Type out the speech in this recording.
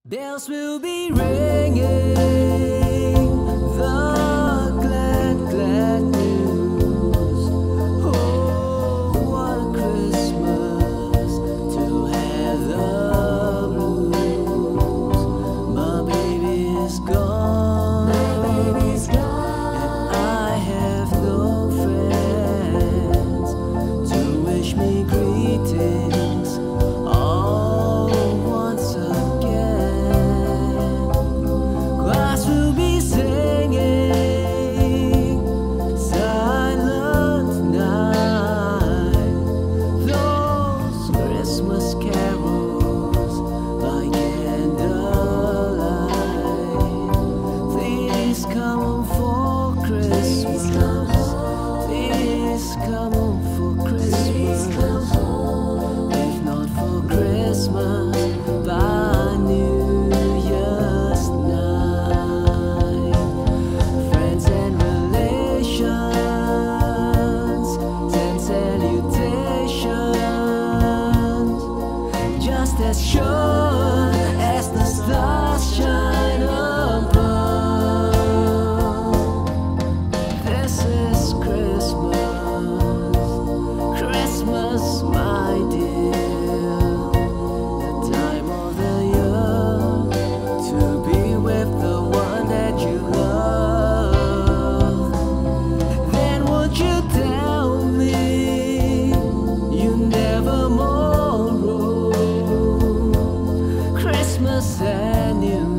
Bells will be ringing, the glad, glad news. Oh, what a Christmas to have the blues. My baby is gone, and I have no friends to wish me greetings. All once again. Will be singing silent night, those Christmas carols by candlelight. Please come home for Christmas. Please come home for Christmas. If not for Christmas, by New Year's night. Friends and relations send salutations, just as sure as the stars shine above. This is Christmas, Christmas, my dear, the time of the year to be with the one that you love. Then would you tell me you never more room Christmas and New